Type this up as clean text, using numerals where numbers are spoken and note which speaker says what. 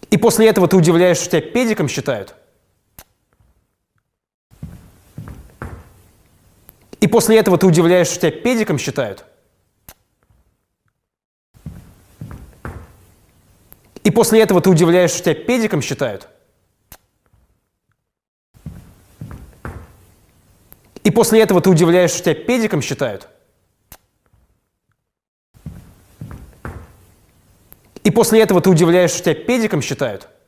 Speaker 1: И после этого ты удивляешься, что тебя педиком считают. И после этого ты удивляешься, что тебя педиком считают. И после этого ты удивляешься, что тебя педиком считают. И после этого ты удивляешься, что тебя педиком считают. И после этого ты удивляешься, что тебя педиком считают.